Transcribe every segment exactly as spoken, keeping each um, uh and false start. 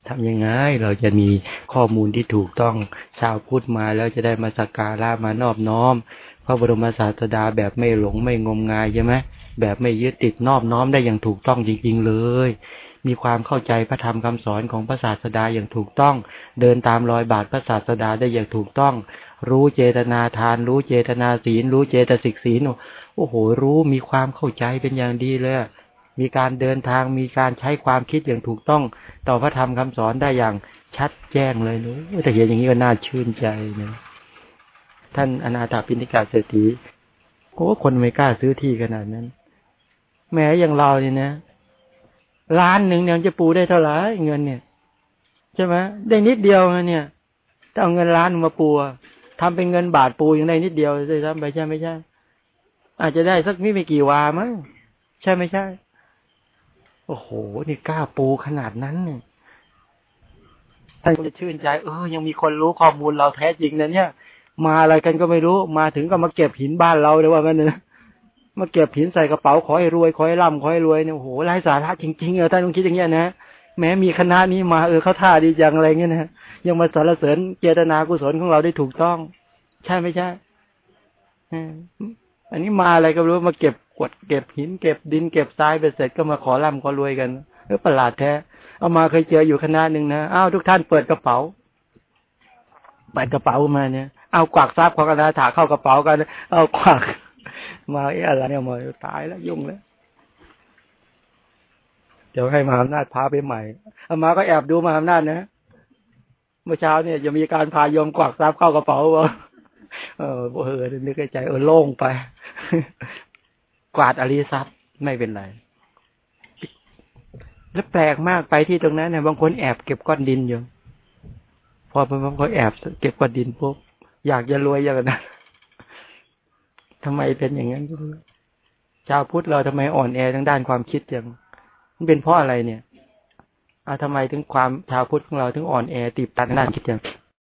ทำยังไงเราจะมีข้อมูลที่ถูกต้องชาวพุทธมาแล้วจะได้มาสักการะมานอบน้อมพระบรมศาสดาแบบไม่หลงไม่งมงายใช่ไหมแบบไม่ยึดติดนอบน้อมได้อย่างถูกต้องจริงๆเลยมีความเข้าใจพระธรรมคำสอนของพระศาสดาอย่างถูกต้องเดินตามรอยบาทพระศาสดาได้อย่างถูกต้องรู้เจตนาทานรู้เจตนาศีลรู้เจตสิกศีลโอ้โหรู้มีความเข้าใจเป็นอย่างดีเลยมีการเดินทางมีการใช้ความคิดอย่างถูกต้องต่อพระธรรมคำสอนได้อย่างชัดแจ้งเลยนู้แต่เห็นอย่างนี้ก็น่าชื่นใจนะท่านอนาถปิณฑิกเศรษฐีโอ้คนไม่กล้าซื้อที่ขนาดนั้นแม้อย่างเราเนี่ยนะล้านหนึ่งเนี่ยจะปูได้เท่าไหร่เงินเนี่ยใช่ไหมได้นิดเดียวเนี่ยถ้าเอาเงินล้านมาปูทำเป็นเงินบาทปูยังได้นิดเดียวเลยซ้ำไปใช่ไม่ใช่อาจจะได้สักไม่ไม่กี่วามั้งใช่ไม่ใช่โอ้โหนี่กล้าปูขนาดนั้นเนี่ยท่านจะชื่นใจเออยังมีคนรู้ข้อมูลเราแท้จริงนะเนี่ยมาอะไรกันก็ไม่รู้มาถึงก็มาเก็บหินบ้านเราเลยว่างั้นนะมาเก็บหินใส่กระเป๋าขอให้รวยขอให้ร่ำขอให้รวยเนี่ยโอ้โหไร้สาระจริงๆเออท่านต้องคิดอย่างเงี้ยนะแม้มีคณะนี้มาเออเขาท่าดีจังอะไรเงี้ยนะยังมาสรรเสริญเจตนากุศลของเราได้ถูกต้องใช่ไม่ใช่อันนี้มาอะไรก็รู้มาเก็บกดเก็บหินเก็บดินเก็บทรายไปเสร็จก็มาขอร่ำขอรวยกันเออประหลาดแท้เอามาเคยเจออยู่คณะหนึ่งนะอ้าวทุกท่านเปิดกระเป๋าเปิดกระเป๋ามาเนี่ยเอากวักทรัพย์ของคณะถาเข้ากระเป๋ากันเอากวักมาไอ้อะไรเนี่ยมาตายแล้วยุ่งแล้วเดี๋ยวให้มหาอำนาจพาไปใหม่เอามาก็แอบดูมหาอำนาจนะเมื่อเช้าเนี่ยจะมีการพายมกวักทรัพย์เข้ากระเป๋าบ่เออเออนึกในใจเออโล่งไปกวาดอริทรัพย์ไม่เป็นไรแล้วแปลกมากไปที่ตรงนั้นเนี่ยบางคนแอบเก็บก้อนดินอยู่พอบางคนแอบเก็บก้อนดินปุ๊บอยากจะรวยอย่างนั้นทำไมเป็นอย่างนั้นชาวพุทธเราทำไมอ่อนแอทางด้านความคิดอย่างมันเป็นเพราะอะไรเนี่ยอ่าทำไมถึงความชาวพุทธของเราถึงอ่อนแอตีบตันด้านคิดอย่าง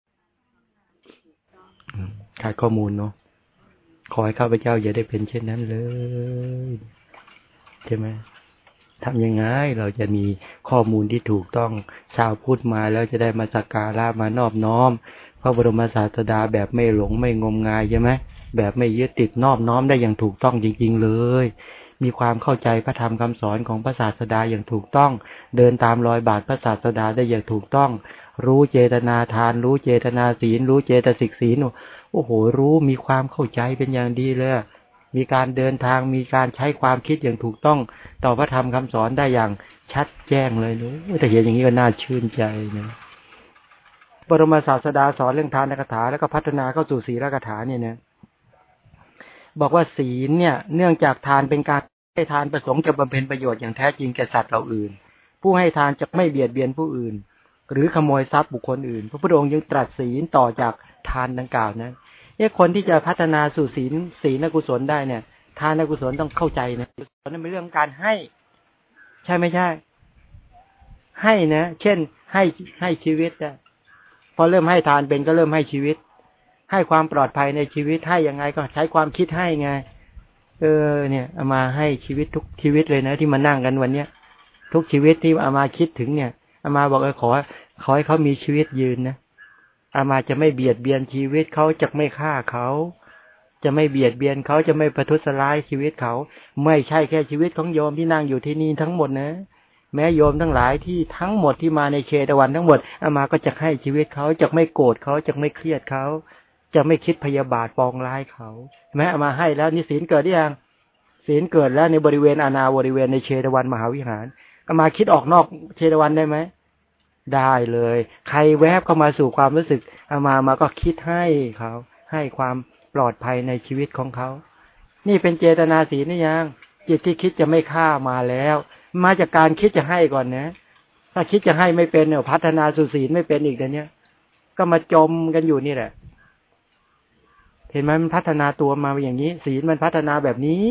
ขาดข้อมูลเนาะขอให้ข้าพเจ้าอย่าได้เป็นเช่นนั้นเลยใช่ไหมทำยังไงเราจะมีข้อมูลที่ถูกต้องชาวพุทธมาแล้วจะได้มาสักการะมานอบน้อมพระบรมศาสดาแบบไม่หลงไม่งมงายใช่ไหมแบบไม่ยึดติดนอบน้อมได้อย่างถูกต้องจริงๆเลยมีความเข้าใจพระธรรมคำสอนของพระศาสดาอย่างถูกต้องเดินตามรอยบาทพระศาสดาได้อย่างถูกต้องรู้เจตนาทานรู้เจตนาศีลรู้เจตสิกศีลโอ้โหรู้มีความเข้าใจเป็นอย่างดีเลยมีการเดินทางมีการใช้ความคิดอย่างถูกต้องต่อพระธรรมคำสอนได้อย่างชัดแจ้งเลยนู้แต่เห็นอย่างนี้ก็น่าชื่นใจนะบรมศาสดาสอนเรื่องทานคาถาแล้วก็พัฒนาเข้าสู่ศีลคาถาเนี่ยนะบอกว่าศีลเนี่ยเนื่องจากทานเป็นการให้ทานประสงค์จะบำเพ็ญประโยชน์อย่างแท้จริงแก่สัตว์เหล่าอื่นผู้ให้ทานจะไม่เบียดเบียนผู้อื่นหรือขโมยทรัพย์บุคคลอื่นพระพุทธองค์ยังตรัสศีลต่อจากทานดังกล่าวนะเนี่ยคนที่จะพัฒนาสู่ศีลศีลกุศลได้เนี่ยทานกุศลต้องเข้าใจนะนั่นเป็นเรื่องการให้ใช่ไม่ใช่ให้นะเช่นให้ให้ชีวิตนะพอเริ่มให้ทานเป็นก็เริ่มให้ชีวิตให้ความปลอดภัยในชีวิตให้ยังไงก็ใช้ความคิดให้ไงเออเนี่ยเอามาให้ชีวิตทุกชีวิตเลยนะที่มานั่งกันวันเนี้ยทุกชีวิตที่เอามาคิดถึงเนี่ยเอามาบอกเออขอขอให้เขามีชีวิตยืนนะอามาจะไม่เบียดเบียนชีวิตเขาจะไม่ฆ่าเขาจะไม่เบียดเบียนเขาจะไม่ประทุษร้ายชีวิตเขาไม่ใช่แค่ชีวิตของโยมที่นั่งอยู่ที่นี่ทั้งหมดนะแม้โยมทั้งหลายที่ทั้งหมดที่มาในเชตวันทั้งหมดอามาก็จะให้ชีวิตเขาจะไม่โกรธเขาจะไม่เครียดเขาจะไม่คิดพยาบาทปองร้ายเขาแม้อามาให้แล้วนี่ศีลเกิดหรือยังศีลเกิดแล้วในบริเวณอาณาบริเวณในเชตวันมหาวิหารอามาคิดออกนอกเชตวันได้ไหมได้เลยใครแวบเข้ามาสู่ความรู้สึกอามามาก็คิดให้เขาให้ความปลอดภัยในชีวิตของเขานี่เป็นเจตนาศีลนี่ยังจิตที่คิดจะไม่ฆ่ามาแล้วมาจากการคิดจะให้ก่อนนะถ้าคิดจะให้ไม่เป็นเนี่ยพัฒนาสู่ศีลไม่เป็นอีกเดี๋ยวนี้ก็มาจมกันอยู่นี่แหละเห็นไหมมันพัฒนาตัวมาอย่างนี้ศีลมันพัฒนาแบบนี้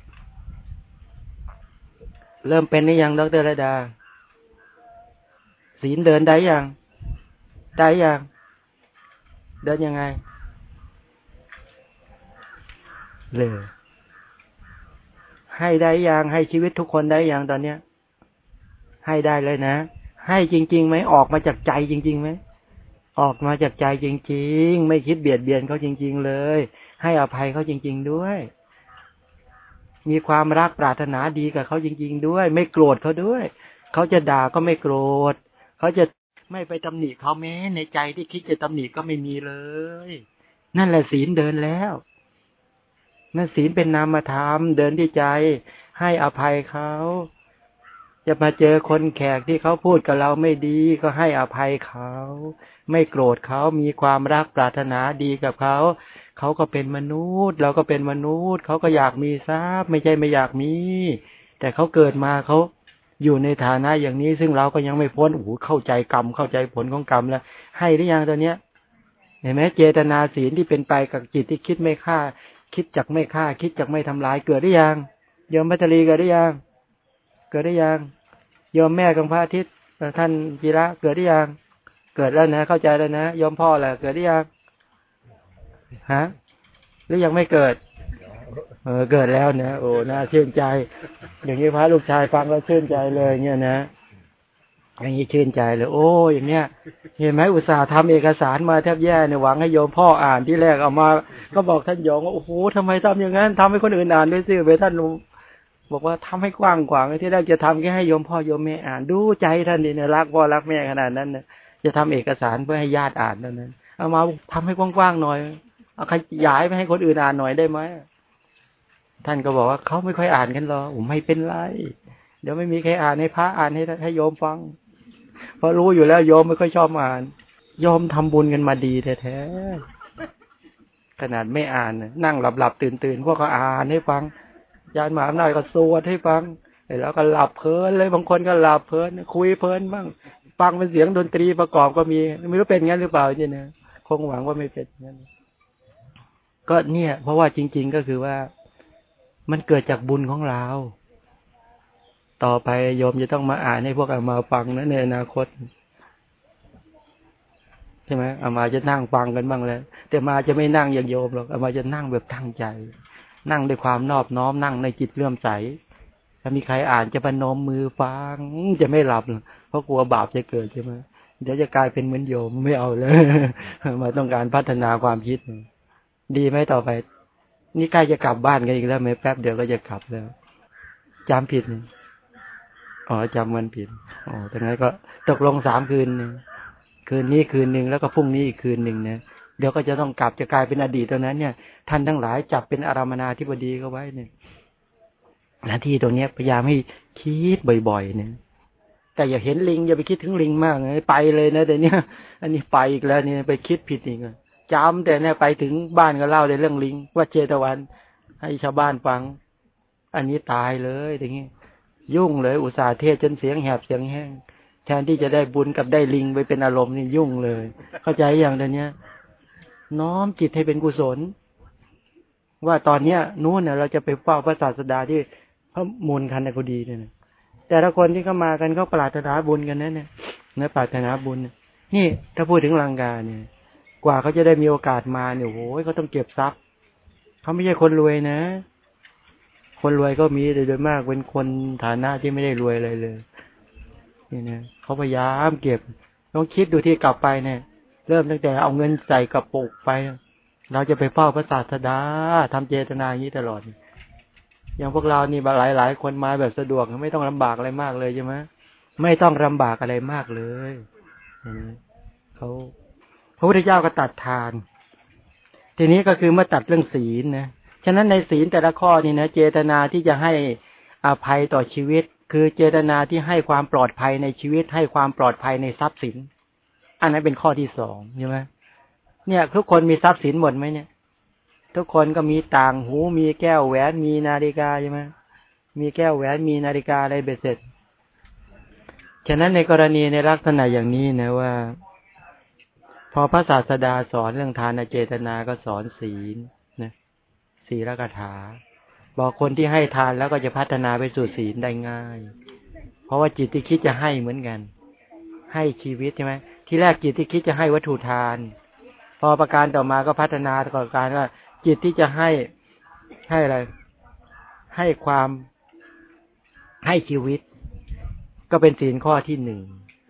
เริ่มเป็นหรือยังดร.ระดาศีลเดินได้ยังได้ยังเดินยังไงเลยให้ได้ยังให้ชีวิตทุกคนได้ยังตอนเนี้ยให้ได้เลยนะให้จริงๆไหมออกมาจากใจจริงๆไหมออกมาจากใจจริงๆไม่คิดเบียดเบียนเขาจริงๆเลยให้อภัยเขาจริงๆด้วยมีความรักปรารถนาดีกับเขาจริงๆด้วยไม่โกรธเขาด้วยเขาจะด่าก็ไม่โกรธเขาจะไม่ไปตำหนิเขาแม้ในใจที่คิดจะตำหนิก็ไม่มีเลยนั่นแหละศีลเดินแล้วนั่นศีลเป็นนามธรรมเดินที่ใจให้อภัยเขาจะมาเจอคนแขกที่เขาพูดกับเราไม่ดีก็ให้อภัยเขาไม่โกรธเขามีความรักปรารถนาดีกับเขาเขาก็เป็นมนุษย์เราก็เป็นมนุษย์เขาก็อยากมีทรัพย์ไม่ใช่ไม่อยากมีแต่เขาเกิดมาเขาอยู่ในฐานะอย่างนี้ซึ่งเราก็ยังไม่พ้นโอ้โหเข้าใจกรรมเข้าใจผลของกรรมแล้วให้หรือยังตัวเนี้ยเห็นไหมเจตนาศีลที่เป็นไปกับจิตที่คิดไม่ฆ่าคิดจักไม่ฆ่าคิดจักไม่ทำลายเกิดหรือยังโยมพัทลีเกิดหรือยังเกิดหรือยังโยมแม่ของพระอาทิตย์ท่านจีระเกิดหรือยังเกิดแล้วนะเข้าใจแล้วนะโยมพ่อแหละเกิดหรือยังฮะหรือยังไม่เกิดเออเกิดแล้วนะโอ้น่าชื่นใจอย่างนี้พระลูกชายฟังแล้วชื่นใจเลยเนี่ยนะอย่างนี้ชื่นใจเลยโอ้อย่างเนี้ยเห็นไหมอุตส่าห์ทำเอกสารมาแทบแย่เนี่ยหวังให้โยมพ่ออ่านที่แรกเอามาก็บอกท่านโยมว่าโอ้โหทำไมทำอย่างนั้นทำให้คนอื่นอ่านด้วยสิไปท่านบอกว่าทำให้กว้างขวางที่แรกจะทำแค่ให้โยมพ่อโยมแม่อ่านดูใจท่านนี่เนี่ยรักพ่อรักแม่ขนาดนั้นเนี่ยจะทำเอกสารเพื่อให้ญาติอ่านนั่นนั้นเอามาทำให้กว้างๆหน่อยเอาขยายไปให้คนอื่นอ่านหน่อยได้ไหมท่านก็บอกว่าเขาไม่ค่อยอ่านกันหรอกผมไม่เป็นไรเดี๋ยวไม่มีใครอ่านให้พระอ่านให้ให้โยมฟังเพราะรู้อยู่แล้วโยมไม่ค่อยชอบอ่านโยมทำบุญกันมาดีแท้ๆขนาดไม่อ่านนั่งหลับๆตื่นๆพวกเขาอ่านให้ฟังยานหมาหน่อยก็สวดให้ฟังแล้วก็หลับเพลินเลยบางคนก็หลับเพลินคุยเพลินบ้างฟังเป็นเสียงดนตรีประกอบก็มีไม่รู้เป็นงั้นหรือเปล่าเนี่ยนะคงหวังว่าไม่เป็นงั้นก็เนี่ยเพราะว่าจริงๆก็คือว่ามันเกิดจากบุญของเราต่อไปโยมจะต้องมาอ่านให้พวกอามาฟังนะในอนาคตใช่ไหมอามาจะนั่งฟังกันบ้างแล้วแต่มาจะไม่นั่งอย่างโยมหรอกอามาจะนั่งแบบตั้งใจนั่งด้วยความนอบน้อมนั่งในจิตเลื่อมใสถ้ามีใครอ่านจะประนมมือฟังจะไม่หลับเพราะกลัวบาปจะเกิดใช่ไหมเดี๋ยวจะกลายเป็นเหมือนโยมไม่เอาเลยมาต้องการพัฒนาความคิดดีไหมต่อไปนี่ใกล้จะกลับบ้านกันอีกแล้วไหมแป๊บเดียวก็จะกลับแล้วจำผิดอ๋อจำวันผิดอ๋อแต่งั้นก็ตกลงสามคืนนึงคืนนี้คืนหนึ่งแล้วก็พรุ่งนี้อีกคืนหนึ่งเนี่ยเดี๋ยวก็จะต้องกลับจะกลายเป็นอดีตตรงนั้นเนี่ยท่านทั้งหลายจับเป็นอารามนาธิบดีก็ไว้เนี่ยหน้าที่ตรงนี้พยายามให้คิดบ่อยๆเนี่ยแต่อย่าเห็นลิงอย่าไปคิดถึงลิงมากเลยไปเลยนะแต่เนี้ยอันนี้ไปอีกแล้วเนี่ยไปคิดผิดอีกจำแต่เนี่ยไปถึงบ้านก็เล่าในเรื่องลิงว่าเจตวันให้ชาวบ้านฟังอันนี้ตายเลยอย่างนี้ยุ่งเลยอุตส่าห์เทศจนเสียงแหบเสียงแห้งแทนที่จะได้บุญกับได้ลิงไปเป็นอารมณ์นี่ยุ่งเลยเข้าใจอย่างเนี้ยน้อมจิตให้เป็นกุศลว่าตอนเนี้ยนู้นเนี่ยเราจะไปเฝ้าพระศาสดาที่พระมูลคันธกุฎีเนี่ยแต่ละคนที่เข้ามากันเขาปรารถนาบุญกันนะเนี่ยนะปรารถนาบุญนี่ถ้าพูดถึงลังกาเนี่ยกว่าเขาจะได้มีโอกาสมาเนี่ยโอ้ยเขาต้องเก็บทรัพย์เขาไม่ใช่คนรวยนะคนรวยก็มีแต่โดยมากเป็นคนฐานะที่ไม่ได้รวยอะไรเลยนี่นะเขาพยายามเก็บลองคิดดูที่กลับไปเนี่ยเริ่มตั้งแต่เอาเงินใส่กระปุกไปเราจะไปเฝ้าพระศาสดาทำเจตนาอย่างนี้ตลอดอย่างพวกเรานี่หลายหลายคนมาแบบสะดวกไม่ต้องลำบากอะไรมากเลยใช่ไหมไม่ต้องลำบากอะไรมากเลยเขาพระพุทธเจ้าก็ตัดทานทีนี้ก็คือเมื่อตัดเรื่องศีลนะฉะนั้นในศีลแต่ละข้อนี่นะเจตนาที่จะให้อภัยต่อชีวิตคือเจตนาที่ให้ความปลอดภัยในชีวิตให้ความปลอดภัยในทรัพย์สินอันนั้นเป็นข้อที่สองใช่ไหมเนี่ยทุกคนมีทรัพย์สินหมดไหมเนี่ยทุกคนก็มีต่างหูมีแก้วแหวนมีนาฬิกาใช่ไหมมีแก้วแหวนมีนาฬิกาอะไรเบ็ดเสร็จฉะนั้นในกรณีในลักษณะอย่างนี้นะว่าพอพระศาสดาสอนเรื่องทานเจตนาก็สอนศีลนะศีลกถาบอกคนที่ให้ทานแล้วก็จะพัฒนาไปสู่ศีลได้ง่ายเพราะว่าจิตที่คิดจะให้เหมือนกันให้ชีวิตใช่ไหมที่แรกจิตที่คิดจะให้วัตถุทานพอประการต่อมาก็พัฒนาต่อการว่าจิตที่จะให้ให้อะไรให้ความให้ชีวิตก็เป็นศีลข้อที่หนึ่ง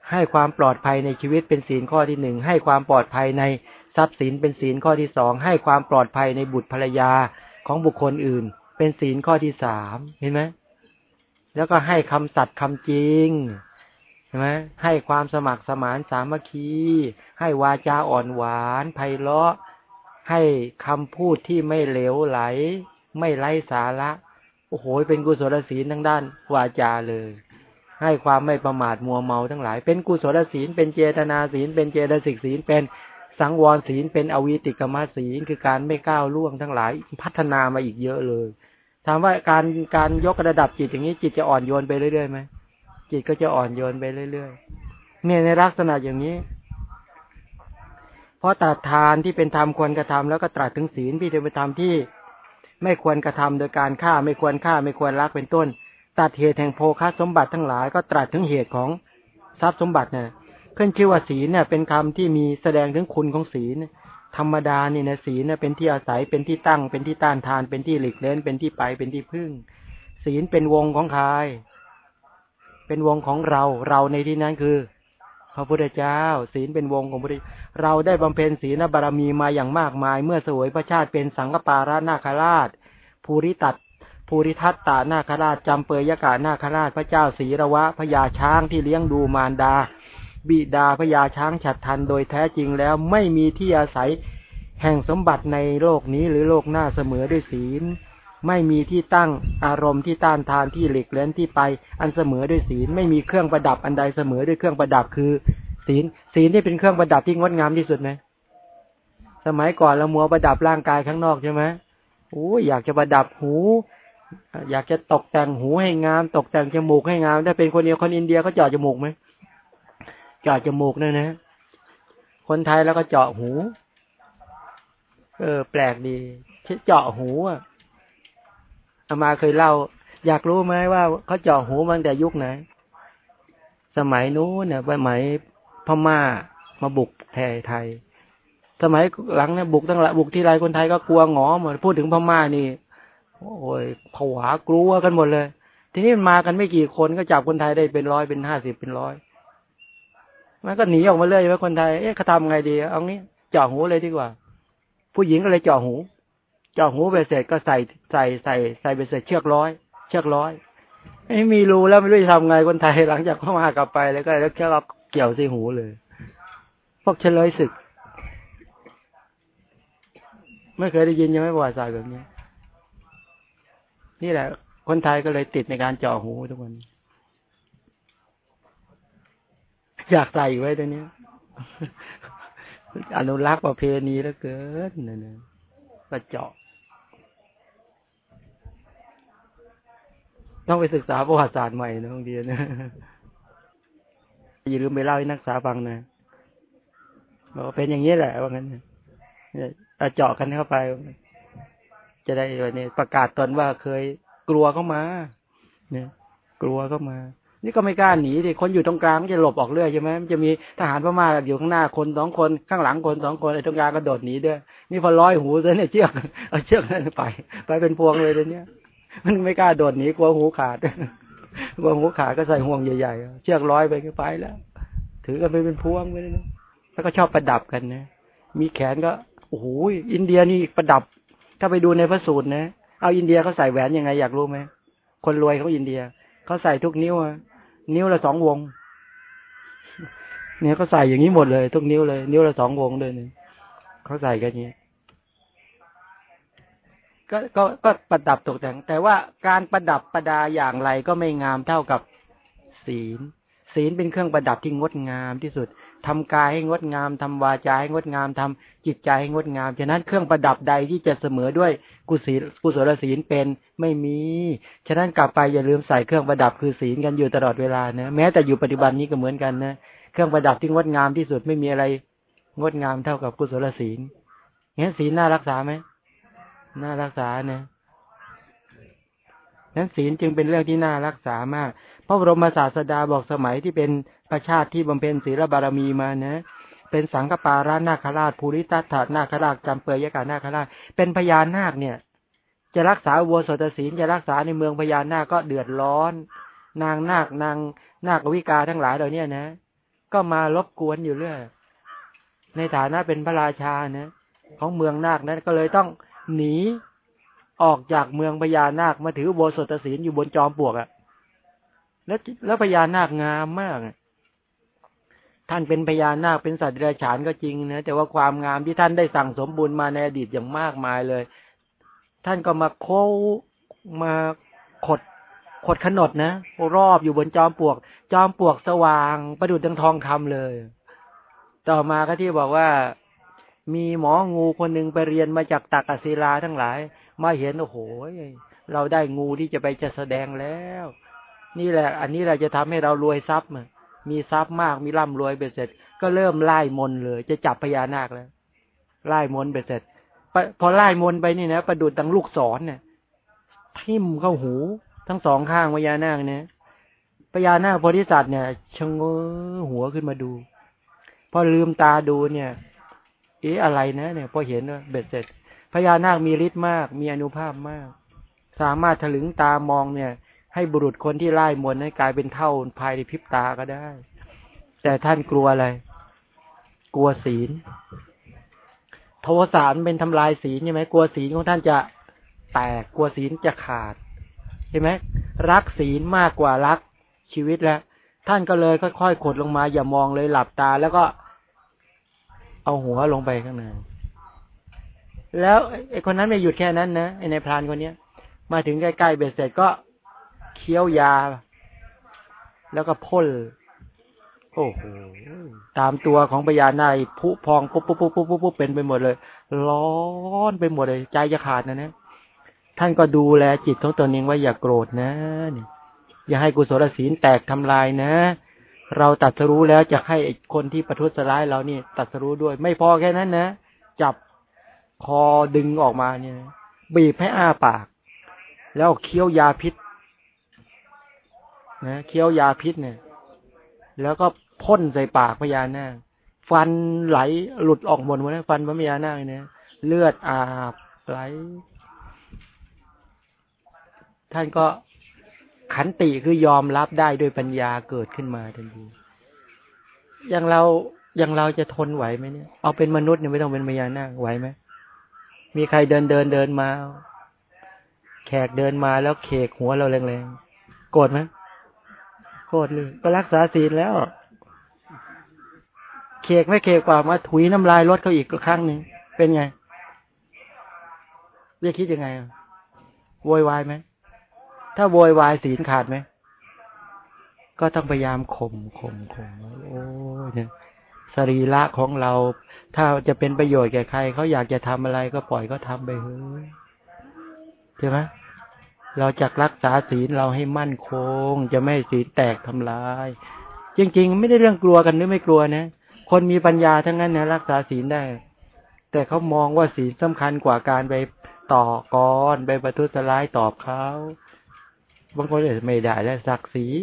ให้ความปลอดภัยในชีวิตเป็นศีลข้อที่หนึ่งให้ความปลอดภัยในทรัพย์สินเป็นศีลข้อที่สองให้ความปลอดภัยในบุตรภรรยาของบุคคลอื่นเป็นศีลข้อที่สามเห็นไหมแล้วก็ให้คำสัตย์คำจริงเห็นไหมให้ความสมัครสมานสามัคคีให้วาจาอ่อนหวานไพเราะให้คำพูดที่ไม่เหลวไหลไม่ไร้สาระโอ้โหเป็นกุศลศีลทั้งด้านวาจาเลยให้ความไม่ประมาทมัวเมาทั้งหลายเป็นกุศลศีลเป็นเจตนาศีลเป็นเจตสิกศีลเป็นสังวรศีลเป็นอวีติกมศีลคือการไม่ก้าวล่วงทั้งหลายพัฒนามาอีกเยอะเลยถามว่าการการยกระดับจิตอย่างนี้จิตจะอ่อนโยนไปเรื่อยๆไหมจิตก็จะอ่อนโยนไปเรื่อยๆเนี่ยในลักษณะอย่างนี้เพราะตรัสทานที่เป็นธรรมควรกระทำแล้วก็ตรัสถึงศีลที่เป็นธรรมที่ไม่ควรกระทำโดยการฆ่าไม่ควรฆ่าไม่ควรลักเป็นต้นตัดเหตุแห่งโภคสมบัติทั้งหลายก็ตรัสถึงเหตุของทรัพย์สมบัติเนี่ยขึ้นชื่อว่าศีลเนี่ยเป็นคำที่มีแสดงถึงคุณของศีลธรรมดานี่นะศีลเนี่ยเป็นที่อาศัยเป็นที่ตั้งเป็นที่ต้านทานเป็นที่หลีกเล้นเป็นที่ไปเป็นที่พึ่งศีลเป็นวงของใครเป็นวงของเราเราในที่นั้นคือพระพุทธเจ้าศีลเป็นวงของพระพุทธเราได้บำเพ็ญศีลบารมีมาอย่างมากมายเมื่อเสวยพระชาติเป็นสังฆปาระนาคราชภูริตัตภูริทัตตานาคราชจำเปยยกานาคราชพระเจ้าศรีระวะพญาช้างที่เลี้ยงดูมารดาบิดาพญาช้างฉัตรทันโดยแท้จริงแล้วไม่มีที่อาศัยแห่งสมบัติในโลกนี้หรือโลกหน้าเสมอด้วยศีลไม่มีที่ตั้งอารมณ์ที่ต้านทานที่หลีกเล้นที่ไปอันเสมอด้วยศีลไม่มีเครื่องประดับอันใดเสมอด้วยเครื่องประดับคือศีลศีลนี่เป็นเครื่องประดับที่งดงามที่สุดไหมสมัยก่อนเรามัวประดับร่างกายข้างนอกใช่ไหมโอ้อยากจะประดับหูอยากจะตกแต่งหูให้งามตกแต่งจมูกให้งามถ้าเป็นคนเดียวคนอินเดียเขาเจาะจมูกไหมเจาะจมูกเนี่ยนะคนไทยแล้วก็เจาะหูเออแปลกดีเจาะหูอ่ะอามาเคยเล่าอยากรู้ไหมว่าเขาเจาะหูมันแต่ยุคไหนสมัยนู้นเนี่ยสมัยพม่ามาบุกแผ่ไทยสมัยหลังเนี่ยบุกตั้งหลายบุกที่ไรคนไทยก็กลัวหงอหมดพูดถึงพม่านี่โอ้ยผวากลัวกันหมดเลยทีนี้มันมากันไม่กี่คนก็จับคนไทยได้เป็นร้อยเป็นห้าสิบเป็นร้อยมันก็หนีออกมาเลยว่าคนไทยเอ๊ะเขาทำไงดีเอางี้เจาะหูเลยดีกว่าผู้หญิงก็เลยเจาะหูเจาะหูไปเสร็จก็ใส่ใส่ใส่ใส่ไปเสร็จเชือกร้อยเชือกร้อยไม่มีรูแล้วไม่รู้จะทำไงคนไทยหลังจากเข้ามากลับไปแล้วก็แล้วเชือกเกี่ยวใส่หูเลยพวกเฉลยศึกไม่เคยได้ยินยังไม่ประวัติศาสตร์แบบนี้นี่แหละคนไทยก็เลยติดในการเจาะหูทุกวันอยากใส่ไว้ตัวนี้อนุรักษ์ประเพณีแล้วเกินนั่นนะก็เจาะต้องไปศึกษาประวัติศาสตร์ใหม่นะบางทีนะอย่าลืมไปเล่าให้นักศึกษาฟังนะบอกว่าเป็นอย่างนี้แหละว่างั้นเอาเจาะกันเข้าไปจะได้เนี่ยประกาศตนว่าเคยกลัวเข้ามาเนี่ยกลัวเข้ามานี่ก็ไม่กล้าหนีดิคนอยู่ตรงกลางจะหลบออกเรื่อยใช่ไหมมันจะมีทหารพม่าอยู่ข้างหน้าคนสองคนข้างหลังคนสองคนไอ้ตรงกลางก็โดดหนีด้วยนี่พอร้อยหูซะเนี่ยเชือกเอาเชือกนั้นไปไปเป็นพวงเลยเดี๋ยวนี้มันไม่กล้าโดดหนีกลัวหูขาดกลัวหูขาดก็ใส่ห่วงใหญ่ๆเชือกร้อยไปก็ไปแล้วถือกันไปเป็นพวงไปเลยนะแล้วก็ชอบประดับกันนะมีแขนก็โอ้โหอินเดียนี่ประดับถ้าไปดูในพระสูตรนะเอาอินเดียเขาใส่แหวนยังไงอยากรู้ไหมคนรวยเขาอินเดียเขาใส่ทุกนิ้วนิ้วละสองวงเนี่ยเขาใส่อย่างนี้หมดเลยทุกนิ้วเลยนิ้วละสองวงเลยเนี่ยเขาใส่กันอย่างนี้ก็ก็ก็ประดับตกแต่งแต่ว่าการประดับประดาอย่างไรก็ไม่งามเท่ากับศีลศีลเป็นเครื่องประดับที่งดงามที่สุดทำกายให้งดงามทำวาจาให้งดงามทำจิตใจให้งดงามฉะนั้นเครื่องประดับใดที่จะเสมอด้วยกุศลกุศลศีลเป็นไม่มีฉะนั้นกลับไปอย่าลืมใส่เครื่องประดับคือศีลกันอยู่ตลอดเวลานะแม้แต่อยู่ปัจจุบันนี้ก็เหมือนกันนะเครื่องประดับที่งดงามที่สุดไม่มีอะไรงดงามเท่ากับกุศลศีลงั้นศีลน่ารักษาไหมน่ารักษานะนั้นศีลจึงเป็นเรื่องที่น่ารักษามากพระบรมศาสดาบอกสมัยที่เป็นประชาติที่บำเพ็ญศีลบารมีมานะเป็นสังฆปาระนาคราชภูริทัตถนาคราชจำเปยยกานาคราชเป็นพญานาคเนี่ยจะรักษาอุโบสถศีลจะรักษาในเมืองพญานาคก็เดือดร้อนนางนาคนางนาควิกาทั้งหลายเหล่านี้นะก็มารบกวนอยู่เรื่อยในฐานะเป็นพระราชานะของเมืองนาคนั้นก็เลยต้องหนีออกจากเมืองพญานาคมาถืออุโบสถศีลอยู่บนจอมปลวกอ่ะแล้วแล้วพญานาคงามมากท่านเป็นพญานาคเป็นสัตว์เดรัจฉานก็จริงนะแต่ว่าความงามที่ท่านได้สั่งสมบุญมาในอดีตอย่างมากมายเลยท่านก็มาโค้มาขดขดขนดนะรอบอยู่บนจอมปลวกจอมปลวกสว่างประดุจดังทองคำเลยต่อมาก็ที่บอกว่ามีหมองูคนหนึ่งไปเรียนมาจากตักศิลาทั้งหลายมาเห็นโอ้โหเราได้งูที่จะไปจะแสดงแล้วนี่แหละอันนี้เราจะทำให้เรารวยทรัพย์มีทรัพย์มากมีร่ำรวยเบ็ดเสร็จก็เริ่มไล่มนต์เลยจะจับพญานาคแล้วไล่มนต์เบ็ดเสร็จพอไล่มนต์ไปนี่นะประดุจดังลูกศรเนี่ยทิ่มเข้าหูทั้งสองข้างพญานาคเนี่ยพญานาคโพธิสัตว์เนี่ยชะเง้อหัวขึ้นมาดูพอลืมตาดูเนี่ยเอ๊ะอะไรนะเนี่ยพอเห็นว่าเบ็ดเสร็จพญานาคมีฤทธิ์มากมีอานุภาพมากสามารถถลึงตามองเนี่ยให้บุรุษคนที่ไล่มนต์ให้กลายเป็นเท่าภายในพริบตาก็ได้แต่ท่านกลัวอะไรกลัวศีลโทสะเป็นทำลายศีลใช่ไหมกลัวศีลของท่านจะแตกกลัวศีลจะขาดใช่ไหมรักศีลมากกว่ารักชีวิตแล้วท่านก็เลยค่อยๆขดลงมาอย่ามองเลยหลับตาแล้วก็เอาหัวลงไปข้างในแล้วไอ้คนนั้นไม่หยุดแค่นั้นนะไอ้ในพรานคนนี้มาถึงใกล้ๆเบ็ดเสร็จก็เคี้ยวยาแล้วก็พ่นโอ้โหตามตัวของพญานาคพุพองปุ๊บปุ๊บปุ๊บปุ๊บปุ๊บเป็นไปหมดเลยร้อนไปหมดเลยใจจะขาดนะนะท่านก็ดูแลจิตของตนเองว่าอย่าโกรธนะนี่อย่าให้กุศลศีลแตกทำลายนะเราตรัสรู้แล้วจะให้คนที่ประทุษร้ายเรานี่ตรัสรู้ด้วยไม่พอแค่นั้นนะจับคอดึงออกมาเนี่ยบีบให้อ้าปากแล้วเคี้ยวยาพิษนะเคี้ยวยาพิษเนี่ยแล้วก็พ่นใส่ปากพญานาคฟันไหลหลุดออกหมดเลยฟันพญานาคเนี่ยเลือดอาบไหลท่านก็ขันติคือยอมรับได้ด้วยปัญญาเกิดขึ้นมาทันทีอย่างเราอย่างเราจะทนไหวไหมเนี่ยเอาเป็นมนุษย์เนี่ยไม่ต้องเป็นพญานาคไหวไหมมีใครเดินเดินเดินมาแขกเดินมาแล้วเคกหัวเราแรงๆโกรธไหมโกรธเลยก็รักษาศีลแล้วเคกไม่เคกกว่ามาถุยน้ำลายรถเขาอีกครั้งหนึ่งเป็นไงเรียกคิดยังไงโวยวายไหมถ้าโวยวายศีลขาดไหมก็ต้องพยายามข่มข่มข่มโอ้เนี่ยสรีระของเราถ้าจะเป็นประโยชน์แก่ใครเขาอยากจะทำอะไรก็ปล่อยเขาทำไปเถอะใช่ไหมเราจักรักษาศีลเราให้มั่นคงจะไม่ศีลแตกทำลายจริงๆไม่ได้เรื่องกลัวกันหรือไม่กลัวนะคนมีปัญญาทั้งนั้นนะรักษาศีลได้แต่เขามองว่าศีลสำคัญกว่าการไปต่อกรไปประทุษร้ายตอบเขาบางคนเลยไม่ได้แล้วศักดิ์ศรี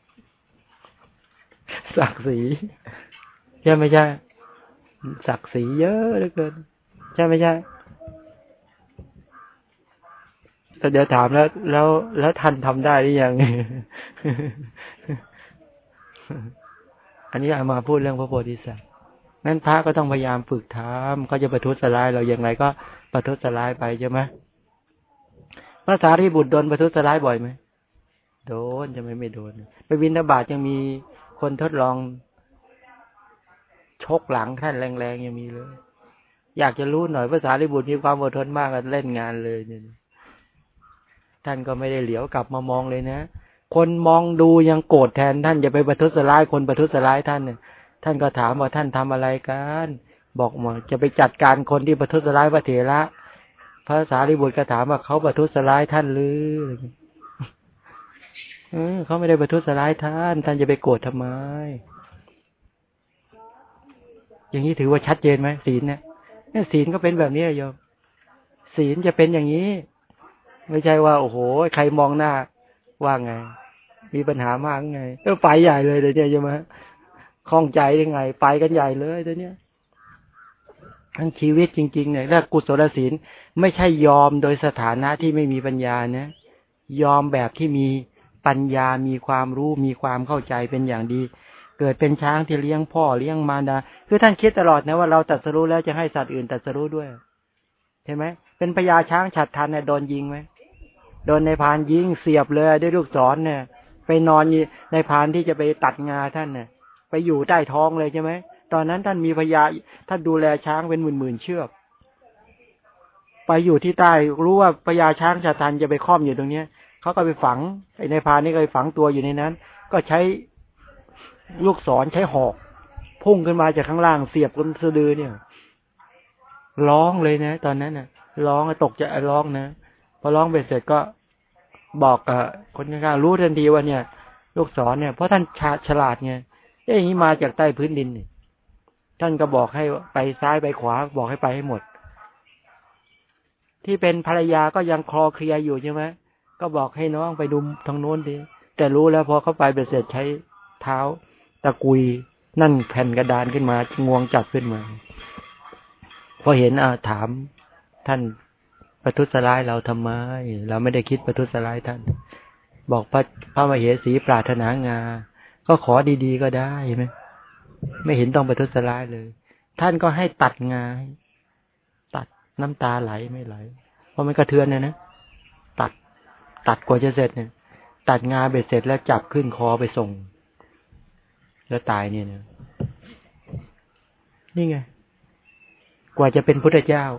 ศักดิ์ศรีใช่ไม่ใช่ศักดิ์ศรีเยอะเหลือเกินใช่ไม่ใช่แต่เดี๋ยวถามแล้วแล้วแล้วท่านทำได้หรือยังอันนี้เอามาพูดเรื่องพระโพธิสัตว์นั้นพระก็ต้องพยายามฝึกทำเขาจะประทุษร้ายเราอย่างไรก็ประทุษร้ายไปใช่ไหมพระสารีบุตรโดนประทุษร้ายบ่อยไหมโดนจะไม่ไม่โดนไปบิณฑบาตยังมีคนทดลองชกหลังท่านแรงๆยังมีเลยอยากจะรู้หน่อยพระสารีบุตรมีความอดทนมากกันเล่นงานเลยเนี่ยท่านก็ไม่ได้เหลียวกลับมามองเลยนะคนมองดูยังโกรธแทนท่านอย่าไปประทุษร้ายคนประทุษร้ายท่านเนี่ยท่านก็ถามว่าท่านทำอะไรกันบอกว่าจะไปจัดการคนที่ประทุษร้ายพระเถระพระสารีบุตรก็ถามว่าเขาประทุษร้ายท่านหรือเออเขาไม่ได้ประทุษร้ายท่านท่านจะไปโกรธทำไมอย่างนี้ถือว่าชัดเจนไหมศีลเนี่ยเนี่ยศีลก็เป็นแบบนี้โยมศีลจะเป็นอย่างนี้ไม่ใช่ว่าโอ้โหใครมองหน้าว่าไงมีปัญหามากไงก็ไปใหญ่เลยเดี๋ยวนี้ใช่ไหมข้องใจยังไงไปกันใหญ่เลยเดี๋ยวนี้ทั้งชีวิตจริงๆเนี่ยถ้ากุศลศีลไม่ใช่ยอมโดยสถานะที่ไม่มีปัญญานะยอมแบบที่มีปัญญามีความรู้มีความเข้าใจเป็นอย่างดีเกิดเป็นช้างที่เลี้ยงพ่อเลี้ยงมารดาคือท่านคิดตลอดนะว่าเราตรัสรู้แล้วจะให้สัตว์อื่นตรัสรู้ด้วยใช่ไหมเป็นพญาช้างฉัตรทันเนี่ยโดนยิงไหมโดนในพานยิงเสียบเลยด้วยลูกศรเนี่ยไปนอนในพานที่จะไปตัดงาท่านเนี่ยไปอยู่ใต้ท้องเลยใช่ไหมตอนนั้นท่านมีพญาท่านดูแลช้างเป็นหมื่นๆเชือกไปอยู่ที่ใต้รู้ว่าพญาช้างฉัตรทันจะไปค่อมอยู่ตรงเนี้ยเขาก็ไปฝังไอ้ในพานนี่ก็ไปฝังตัวอยู่ในนั้นก็ใช้ลูกศรใช้หอกพุ่งขึ้นมาจากข้างล่างเสียบบนสะดือเนี่ยร้องเลยนะตอนนั้นน่ะร้องตกใจร้องนะพอร้องไปเสร็จก็บอกกับคนข้างๆรู้ทันทีว่าเนี่ยลูกศรเนี่ยเพราะท่านฉลาดไงเอ๊ะอย่างนี้มาจากใต้พื้นดินนี่ท่านก็บอกให้ไปซ้ายไปขวาบอกให้ไปให้หมดที่เป็นภรรยาก็ยังคลอเคลียอยู่ใช่ไหมก็บอกให้น้องไปดูทางโน้นดิแต่รู้แล้วพอเข้าไปเสร็จใช้เท้าตะกุยนั่นแผ่นกระดานขึ้นมางวงจับขึ้นมาพอเห็นอ่ะถามท่านประทุษร้ายเราทำไมเราไม่ได้คิดประทุษร้ายท่านบอกพระพระมเหสีปรารถนางาก็ขอดีๆก็ได้ไหมไม่เห็นต้องประทุษร้ายเลยท่านก็ให้ตัดงาตัดน้ำตาไหลไม่ไหลเพราะมันกระเทือนเนี่ยนะตัดตัดกว่าจะเสร็จเนี่ยตัดงาเบ็ดเสร็จแล้วจับขึ้นคอไปส่งแล้วตายเนี่ยนะนี่ไงกว่าจะเป็นพุทธเจ้า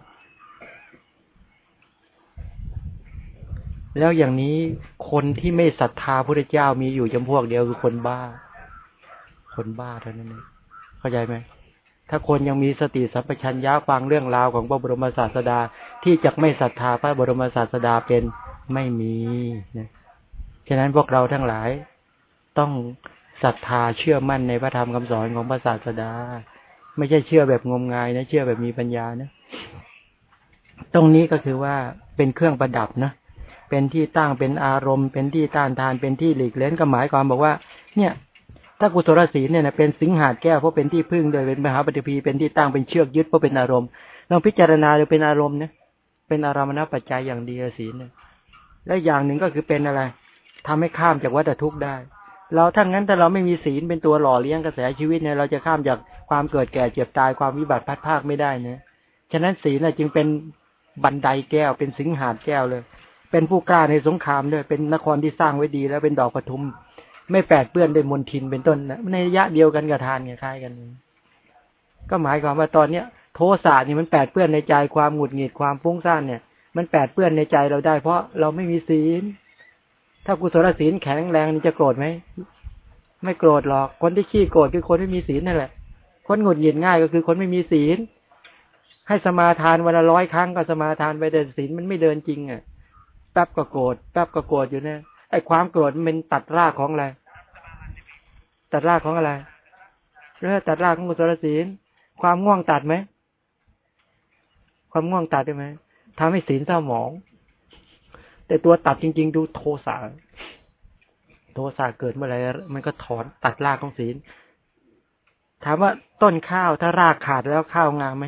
แล้วอย่างนี้คนที่ไม่ศรัทธาพุทธเจ้ามีอยู่จำพวกเดียวคือคนบ้าคนบ้าเท่านั้นเองเข้าใจไหมถ้าคนยังมีสติสัมปชัญญะฟังเรื่องราวของพระบรมศาสดาที่จะไม่ศรัทธาพระบรมศาสดาเป็นไม่มีนะฉะนั้นพวกเราทั้งหลายต้องศรัทธาเชื่อมั่นในพระธรรมคำสอนของพระศาสดาไม่ใช่เชื่อแบบงมงายนะเชื่อแบบมีปัญญานะตรงนี้ก็คือว่าเป็นเครื่องประดับนะเป็นที่ตั้งเป็นอารมณ์เป็นที่ต้านทานเป็นที่หลีกเล้นก็หมายความบอกว่าเนี่ยถ้ากุศลศีลเนี่ยนะเป็นสิงหาแก้วเพราะเป็นที่พึ่งโดยเป็นมหาปฏิภีเป็นที่ตั้งเป็นเชือกยึดเพราะเป็นอารมณ์ลองพิจารณาดูเป็นอารมณ์นะเป็นอารมณปัจจัยอย่างเดียวศีลเนี่ยและอย่างหนึ่งก็คือเป็นอะไรทำให้ข้ามจากวัฏทุกข์ได้เราถ้างั้นถ้าเราไม่มีศีลเป็นตัวหล่อเลี้ยงกระแสชีวิตเนี่ยเราจะข้ามจากความเกิดแก่เจ็บตายความวิบัติพัดภาคไม่ได้นะฉะนั้นศีลน่ะจึงเป็นบันไดแก้วเป็นสิงหาแก้วเลยเป็นผู้กล้าในสงครามด้วยเป็นนครที่สร้างไว้ดีแล้วเป็นดอกปทุมไม่แปดเปื้อนด้วยมลทินเป็นต้นนะในระยะเดียวกันกับทานคล้ายกันก็หมายความว่าตอนเนี้ยโทสะนี่มันแปดเปื้อนในใจความหงุดหงิดความฟุ้งซ่านเนี่ยมันแปดเปื้อนในใจเราได้เพราะเราไม่มีศีลถ้ากุศลศีลแข็งแรงนี่จะโกรธไหมไม่โกรธหรอกคนที่ขี้โกรธคือคนไม่มีศีลนั่นแหละคนหงุดหงิดง่ายก็คือคนไม่มีศีลให้สมาทานวันละร้อยครั้งก็สมาทานไปแต่ศีลมันไม่เดินจริงอ่ะแป๊บก็โกรธแป๊บก็โกรธอยู่เนี่ยไอ้ความโกรธมันเป็นตัดรากของอะไรตัดรากของอะไรเรื่องตัดรากของกุศลศีลความง่วงตัดไหมความง่วงตัดได้ไหมทำให้ศีลเศร้าหมองแต่ตัวตัดจริงๆดูโทสะโทสะเกิดเมื่อไรมันก็ถอนตัดรากของศีลถามว่าต้นข้าวถ้ารากขาดแล้วข้าวงามไหม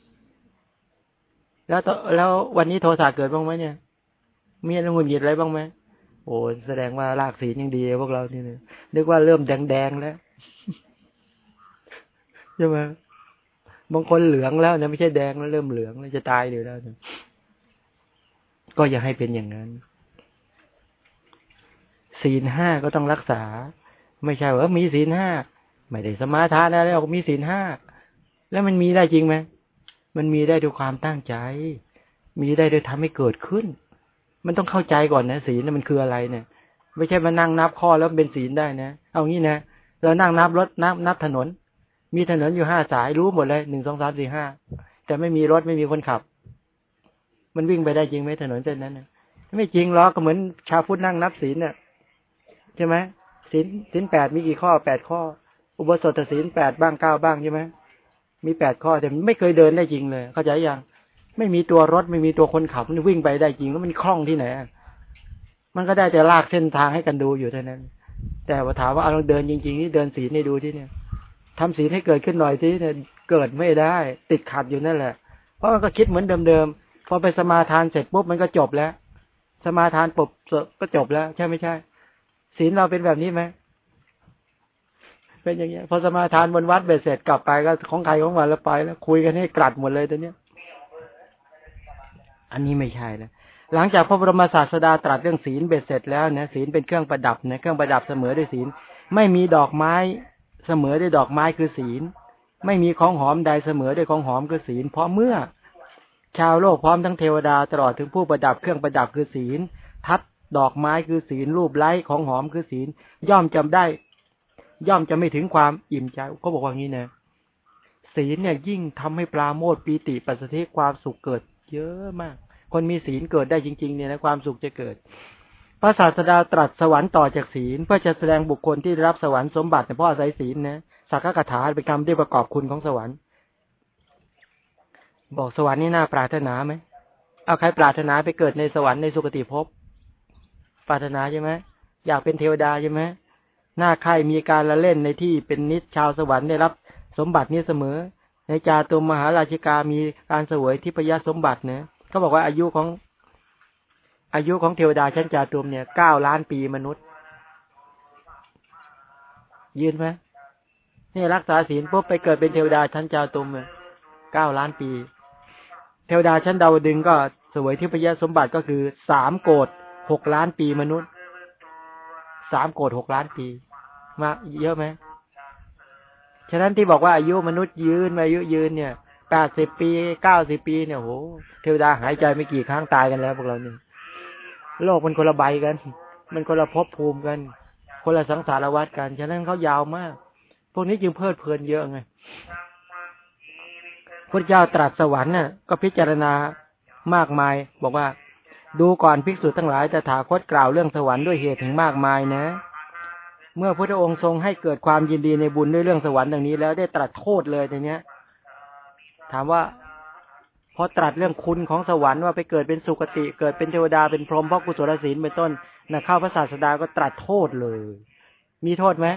แล้วแล้ววันนี้โทสะเกิดบ้างไหมเนี่ยมีอะไรงุนหงิดอะไรบ้างไหมโอ้แสดงว่ารากศีลยังดีพวกเรานี่เนี่ยนึกว่าเริ่มแดงๆแล้วใช่ไหมบางคนเหลืองแล้วเนี่ยไม่ใช่แดงแล้วเริ่มเหลืองแล้วจะตายอยู่แล้วเนี่ยก็อย่าให้เป็นอย่างนั้นศีลห้าก็ต้องรักษาไม่ใช่ว่ามีศีลห้าไม่ได้สมาทานแล้วมีศีลห้าแล้วมันมีได้จริงไหมมันมีได้ด้วยความตั้งใจมีได้ด้วยทำให้เกิดขึ้นมันต้องเข้าใจก่อนนะศีลมันคืออะไรเนี่ยไม่ใช่มานั่งนับข้อแล้วเป็นศีลได้นะเอางี้นะเรานั่งนับรถนับนับถนนมีถนนอยู่ห้าสายรู้หมดเลยหนึ่งสองสามสี่ห้าแต่ไม่มีรถไม่มีคนขับมันวิ่งไปได้จริงไหมถนนเส้นนั้นนะไม่จริงหรอกก็เหมือนชาวพุทธนั่งนับศีลเนี่ยใช่ไหมศีลศีลแปดมีกี่ข้อแปดข้ออุโบสถศีลแปดบ้างเก้าบ้างใช่ไหมมีแปดข้อแต่ไม่เคยเดินได้จริงเลยเข้าใจยังไม่มีตัวรถไม่มีตัวคนขับมันวิ่งไปได้จริงแล้วมันคล่องที่ไหนมันก็ได้แต่ลากเส้นทางให้กันดูอยู่เท่านั้นแต่ว่าถามว่าเอาลองเดินจริงๆนี่เดินศีลให้ดูที่เนี่ยทำศีลให้เกิดขึ้นหน่อยที่เนี่ยเกิดไม่ได้ติดขัดอยู่นั่นแหละเพราะมันก็คิดเหมือนเดิมๆพอไปสมาทานเสร็จปุ๊บมันก็จบแล้วสมาทานปุ๊บก็จบแล้วใช่ไม่ใช่ศีลเราเป็นแบบนี้ไหมเป็นอย่างเงี้ยพอสมาทานบนวัดเบ็ดเสร็จกลับไปก็ของใครของมันแล้วไปแล้วคุยกันให้กลัดหมดเลยตอนเนี้ยอันนี้ไม่ใช่แล้วหลังจากพระบรมศาสดาตรัสเรื่องศีลเบ็ดเสร็จแล้วนะศีลเป็นเครื่องประดับนะเครื่องประดับเสมอด้วยศีลไม่มีดอกไม้เสมอด้วยดอกไม้คือศีลไม่มีของหอมใดเสมอด้วยของหอมคือศีลเพราะเมื่อชาวโลกพร้อมทั้งเทวดาตลอดถึงผู้ประดับเครื่องประดับคือศีลทัดดอกไม้คือศีลรูปไล้ของหอมคือศีลย่อมจำได้ย่อมจะไม่ถึงความอิ่มใจก็บอกว่างี้นะศีลเนี่ยยิ่งทำให้ปราโมทย์ปีติปัสสติความสุขเกิดเยอะมากคนมีศีลเกิดได้จริงๆเนี่ยนะความสุขจะเกิดพระศาสดาตรัสสวรรค์ต่อจากศีลเพื่อจะแสดงบุคคลที่ได้รับสวรรค์สมบัติเพราะอาศัยศีลนะสักกะถาเป็นคำที่ประกอบคุณของสวรรค์บอกสวรรค์นี่น่าปรารถนาไหมเอาใครปรารถนาไปเกิดในสวรรค์ในสุคติภพปรารถนาใช่ไหมอยากเป็นเทวดาใช่ไหมหน้าใครมีการละเล่นในที่เป็นนิจชาวสวรรค์ได้รับสมบัตินี้เสมอในจาตุมมหาราชิกามีการเสวยทิพยสมบัติเนี่ยเขาบอกว่าอายุของอายุของเทวดาชั้นจาตุมเนี่ยเก้าล้านปีมนุษย์ยืนไหมนี่รักษาศีลปุ๊บไปเกิดเป็นเทวดาชั้นจาตุมเนี่ยเก้าล้านปีเทวดาชั้นดาวดึงส์ก็เสวยทิพยสมบัติก็คือสามโกฏหกล้านปีมนุษย์สามโกฏหกล้านปีมาเยอะไหมฉะนั้นที่บอกว่าอายุมนุษย์ยืนอายุยืนเนี่ยแปดสิบปีเก้าสิบปีเนี่ยโหเทวดาหายใจไม่กี่ครั้งตายกันแล้วพวกเราเนี่ยโลกมันคนละใบกันมันคนละภพภูมิกันคนละสังสารวัฏกันฉะนั้นเขายาวมากพวกนี้จึงเพลิดเพลินเยอะไงพระเจ้าตรัสสวรรค์น่ะก็พิจารณามากมายบอกว่าดูก่อนภิกษุทั้งหลายตถาคตกล่าวเรื่องสวรรค์ด้วยเหตุถึงมากมายนะเมื่อพระองค์ทรงให้เกิดความยินดีในบุญด้วยเรื่องสวรรค์ดังนี้แล้วได้ตรัสโทษเลยทีเนี้ยถามว่าพอตรัสเรื่องคุณของสวรรค์ว่าไปเกิดเป็นสุคติเกิดเป็นเทวดาเป็นพรหมเพราะกุศลศีลเป็นต้นนะข้าพระศาสดาก็ตรัสโทษเลยมีโทษไหม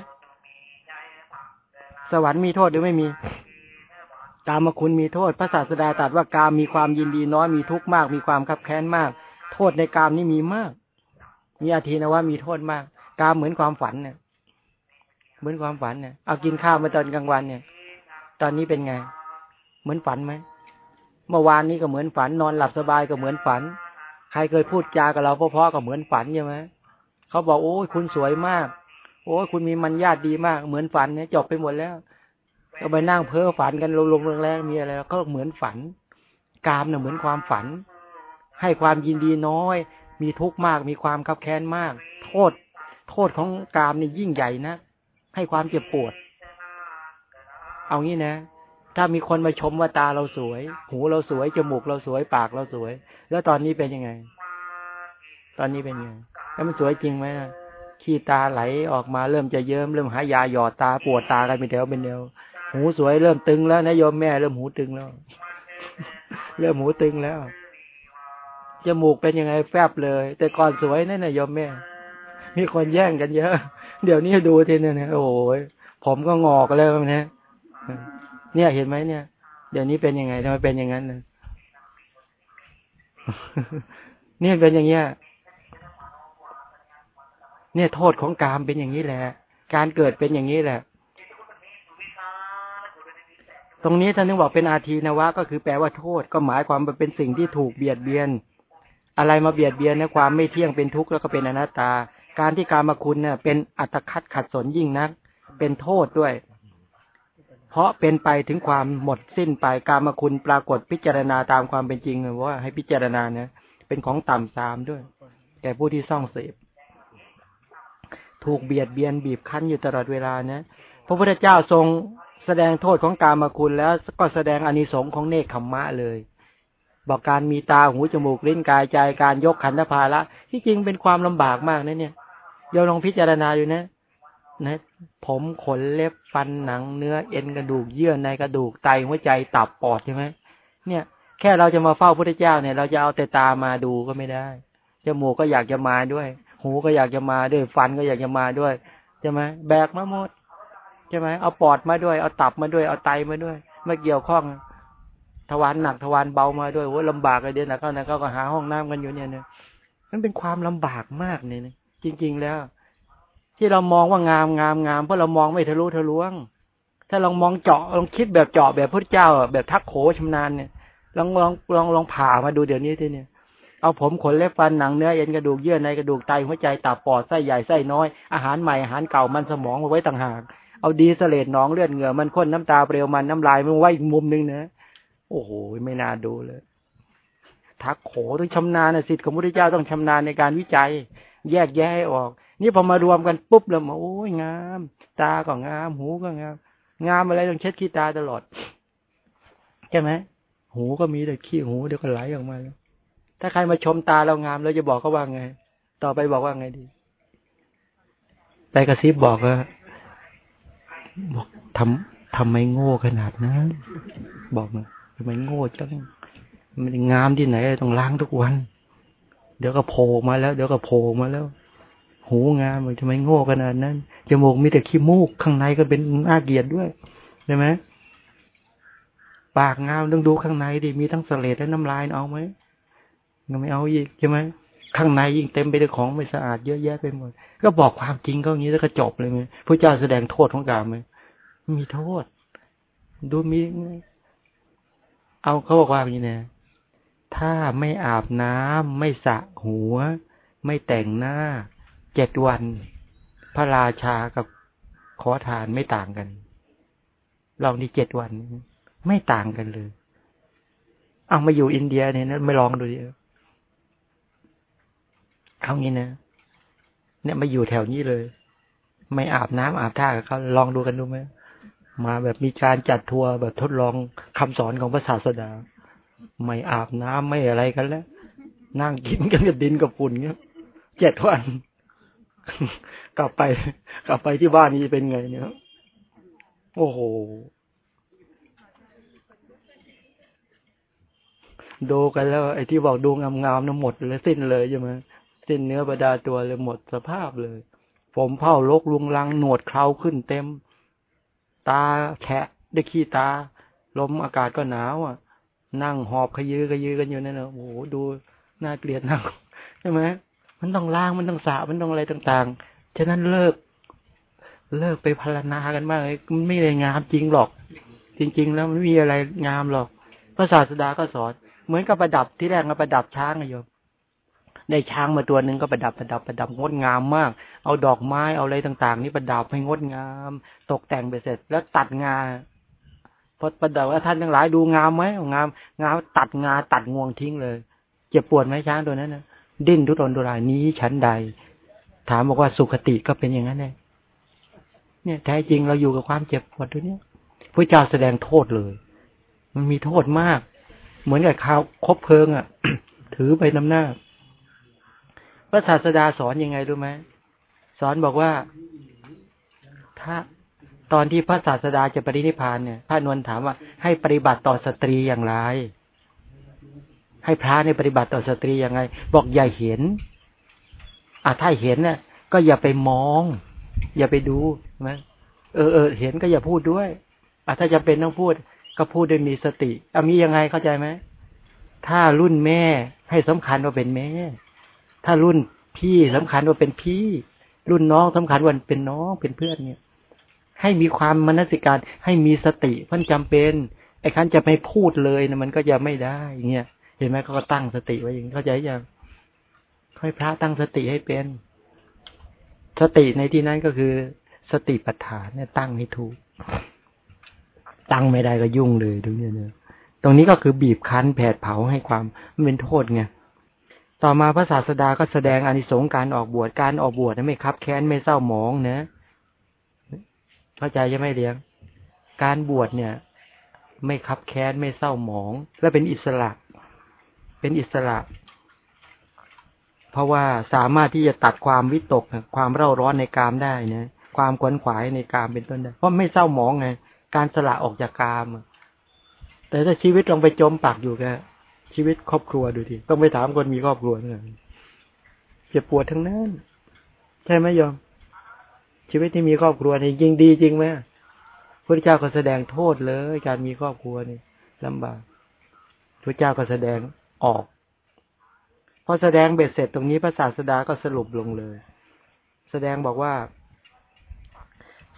สวรรค์มีโทษหรือไม่มีกามคุณมีโทษพระศาสดาตรัสว่ากามมีความยินดีน้อยมีทุกข์มากมีความคับแค้นมากโทษในกามนี่มีมากมีอาทินะว่ามีโทษมากกามเหมือนความฝันเนี่ยเหมือนความฝันเนี่ยเอากินข้าวมาตอนกลางวันเนี่ยตอนนี้เป็นไงเหมือนฝันไหมเมื่อวานนี้ก็เหมือนฝันนอนหลับสบายก็เหมือนฝันใครเคยพูดจากับเราเพราะๆก็เหมือนฝันใช่ไหมเขาบอกโอ้ยคุณสวยมากโอ้ยคุณมีมัญญาติดีมากเหมือนฝันเนี่ยจบไปหมดแล้วก็ไปนั่งเพ้อฝันกันลงๆแรงๆมีอะไรก็เหมือนฝันกามเนี่ยเหมือนความฝันให้ความยินดีน้อยมีทุกข์มากมีความคับแค้นมากโทษโทษของกามนี่ยิ่งใหญ่นะให้ความเจ็บปวดเอางี้นะถ้ามีคนมาชมว่าตาเราสวยหูเราสวยจมูกเราสวยปากเราสวยแล้วตอนนี้เป็นยังไงตอนนี้เป็นยังไงแล้วมันสวยจริงไหมขี้ตาไหลออกมาเริ่มจะเยิ้มเริ่มหายาหยอดตาปวดตากันเป็นแถวเป็นแนวหูสวยเริ่มตึงแล้วนะโยมแม่เริ่มหูตึงแล้วเริ่มหูตึงแล้วจมูกเป็นยังไงแฟบเลยแต่ก่อนสวยนั่นน่ะโยมแม่มีคนแย่งกันเยอะเดี๋ยวนี้ดูทีนึงนะโอ้ยผมก็งอกแล้วนะเนี่ยเห็นไหมเนี่ยเดี๋ยวนี้เป็นยังไงทำไมเป็นอย่างนั้นนะเนี่ยเป็นอย่างเงี้ยเนี่ยโทษของกามเป็นอย่างนี้แหละการเกิดเป็นอย่างนี้แหละตรงนี้ท่านนึกบอกเป็นอาทีนวะก็คือแปลว่าโทษก็หมายความว่าเป็นสิ่งที่ถูกเบียดเบียนอะไรมาเบียดเบียนนะความไม่เที่ยงเป็นทุกข์แล้วก็เป็นอนัตตาการที่กามคุณเนี่ยเป็นอัตคัดขัดสนยิ่งนักเป็นโทษด้วยเพราะเป็นไปถึงความหมดสิ้นไปกามคุณปรากฏพิจารณาตามความเป็นจริงว่าให้พิจารณาเนี่ยเป็นของต่ำทรามด้วยแก่ผู้ที่ซ่องเสพถูกเบียดเบียนบีบคั้นอยู่ตลอดเวลานะพระพุทธเจ้าทรงแสดงโทษของกามคุณแล้วก็แสดงอานิสงส์ของเนกขัมมะเลยบอกการมีตาหูจมูกลิ้นกายใจการยกขันธภาระที่จริงเป็นความลำบากมากนะเนี่ยโยมลองพิจารณาอยู่นะนะผมขนเล็บฟันหนังเนื้อเอ็นกระดูกเยื่อในกระดูกไตหัวใจตับปอดใช่ไหมเนี่ยแค่เราจะมาเฝ้าพระพุทธเจ้าเนี่ยเราจะเอาแต่ตามาดูก็ไม่ได้จมูกก็อยากจะมาด้วยหูก็อยากจะมาด้วยฟันก็อยากจะมาด้วยใช่ไหมแบกมาหมดใช่ไหมเอาปอดมาด้วยเอาตับมาด้วยเอาไตมาด้วยไม่เกี่ยวข้องทวารหนักทวารเบามาด้วยโอ้ลำบากเลยเดี๋ยวนะเขานะเขาก็หาห้องน้ำกันอยู่เนี่ยเนี่ยมันเป็นความลำบากมากเนี่ยจริงๆแล้วที่เรามองว่างามงามงามเพราะเรามองไม่ทะลุทะลวงถ้าลองมองเจาะลองคิดแบบเจาะแบบพระเจ้าแบบทักโขชำนาญเนี่ยลองลองลองลองผ่ามาดูเดี๋ยวนี้ทีเนี่ยเอาผมขนเล็บฟันหนังเนื้อเอ็นกระดูกเยื่อในกระดูกไตหัวใจตับปอดไส้ใหญ่ไส้น้อยอาหารใหม่อาหารเก่ามันสมองมาไว้ต่างหากเอาดีเสลดหนองเลือดเหงื่อมันข้นน้ำตาเปลวมันน้ำลายมันไว้อีกมุมนึงนะโอ้โหไม่น่าดูเลยทักโขต้องชำนาญนะศิษย์ของพระพุทธเจ้าต้องชำนาญในการวิจัยแยกแยะให้ออกนี่พอมารวมกันปุ๊บแล้วโอ้ยงามตาก็งามหูก็งามงามอะไรต้องเช็ดขี้ตาตลอดใช่ไหมหูก็มีแต่ขี้หูเดี๋ยวก็ไหลออกมาแล้วถ้าใครมาชมตาเรางามเราจะบอกเขาว่าไงต่อไปบอกว่าไงดีไปกระซิบบอกว่าบอกทำทำไมโง่ขนาดนั้นบอกมาทำไมโง่จังมันงามที่ไหนต้องล้างทุกวันเดี๋ยวก็โผล่มาแล้วเดี๋ยวก็โผล่มาแล้วหูงามทำไมโง่ขนาดนั้นจมูกมีแต่ขี้มูกข้างในก็เป็นน่าเกลียดด้วยใช่ไหมปากงามต้องดูข้างในดิมีทั้งเสลดและน้ำลายเอาไหมก็ไม่เอาอีกใช่ไหมข้างในยิ่งเต็มไปด้วยของไม่สะอาดเยอะแยะไปหมดก็บอกความจริงก็อย่างนี้แล้วก็จบเลยไหมพระเจ้าแสดงโทษของกามไหมมีโทษดูมีเอาเขาบอกว่าอย่างนี้นะถ้าไม่อาบน้ำไม่สระหัวไม่แต่งหน้าเจ็ดวันพระราชากับขอทานไม่ต่างกันลองที่เจ็ดวันไม่ต่างกันเลยเอามาอยู่อินเดียเนี่ยนะไม่ลองดูดิเอางี้นะเนี่ยมาอยู่แถวนี้เลยไม่อาบน้ำอาบท่ากับเขาลองดูกันดูไหมมาแบบมีการจัดทัวร์แบบทดลองคำสอนของพระศาสดาไม่อาบน้ำไม่อะไรกันแล้วนั่งกินกันกับดินกับฝุ่นเงี้ยเจ็ดวันกลับไปกลับไปที่บ้านนี้เป็นไงเนี่ยโอ้โหดูกันแล้วไอ้ที่บอกดูงามๆนั้นหมดเลยสิ้นเลยใช่ไหมสิ้นเนื้อประดาตัวเลยหมดสภาพเลยผมเผาลกลุงลังหนวดเคราขึ้นเต็มตาแฉะได้ขี้ตาลมอากาศก็หนาวอ่ะนั่งหอบขยือขยือกันอยู่นั่นนะโอ้โหดูน่าเกลียดนักใช่ไหมมันต้องล้างมันต้องสระมันต้องอะไรต่างๆฉะนั้นเลิกเลิกไปพรรณนากันบ้างมันไม่ได้งามจริงหรอกจริงๆแล้วมันไม่มีอะไรงามหรอกพระศาสดาก็สอนเหมือนกับประดับที่แรกมาประดับช้างไงโยมได้ช้างมาตัวหนึ่งก็ประดับประดับประดับงดงามมากเอาดอกไม้เอาอะไรต่างๆนี่ประดับให้งดงามตกแต่งไปเสร็จแล้วตัดงาพอประดับว่าท่านทั้งหลายดูงามไหมงามงามตัดงาตัดงวงทิ้งเลยเจ็บปวดไหมช้างตัวนั้นนะดิ้นทุรนทุรายนี้ชั้นใดถามบอกว่าสุขติก็เป็นอย่างนั้นเลยเนี่ยแท้จริงเราอยู่กับความเจ็บปวดตัวเนี้ยพระเจ้าแสดงโทษเลยมันมีโทษมากเหมือนกับข้าวคบเพลิงอ่ะ ถือไปนำหน้าพระศาสดาสอนยังไงรู้ไหมสอนบอกว่าถ้าตอนที่พระศาสดาจะปรินิพพานเนี่ยพระนวลถามว่าให้ปฏิบัติต่อสตรีอย่างไรให้พระในปฏิบัติต่อสตรียังไงบอกอย่าเห็นอ่ะถ้าเห็นเนี่ยก็อย่าไปมองอย่าไปดูนะเออเออเห็นก็อย่าพูดด้วยอ่ะถ้าจะเป็นต้องพูดก็พูดด้วยมีสติอ่ะมียังไงเข้าใจไหมถ้ารุ่นแม่ให้สำคัญว่าเป็นแม่ถ้ารุ่นพี่สำคัญว่าเป็นพี่รุ่นน้องสำคัญว่าเป็นน้องเป็นเพื่อนเนี่ยให้มีความมนสิการให้มีสติเพิ่นจำเป็นไอ้คันจะไม่พูดเลยนะมันก็จะไม่ได้เงี้ยเห็นไหมเขาก็ตั้งสติไว้อย่างนี้เข้าใจยังค่อยพระตั้งสติให้เป็นสติในที่นั้นก็คือสติปัฏฐานเนี่ยตั้งให้ถูกตั้งไม่ได้ก็ยุ่งเลยตรงนี้เนี่ยตรงนี้ก็คือบีบคั้นแผดเผาให้ความมันเป็นโทษไงต่อมาพระศาสดาก็แสดงอานิสงส์การออกบวชการออกบวชไม่คับแค้นไม่เศร้าหมองนะเข้าใจใช่ไหมเลี้ยงการบวชเนี่ยไม่คับแค้นไม่เศร้าหมองและเป็นอิสระเป็นอิสระเพราะว่าสามารถที่จะตัดความวิตกความเร่าร้อนในกามได้นะความขวนขวายในกามเป็นต้นได้เพราะไม่เศร้าหมองไงการสละออกจากกามแต่ถ้าชีวิตลงไปจมปักอยู่กับชีวิตครอบครัวดูดิต้องไปถามคนมีครอบครัวเนี่ยเจ็บปวดทั้งนั้นใช่ไหมโยมชีวิตที่มีครอบครัวนี่ยิ่งดีจริงไหมพระเจ้าก็แสดงโทษเลยการมีครอบครัวนี่ลำบากพระเจ้าก็แสดงออกพอแสดงเบ็ดเสร็จตรงนี้พระศาสดาก็สรุปลงเลยแสดงบอกว่า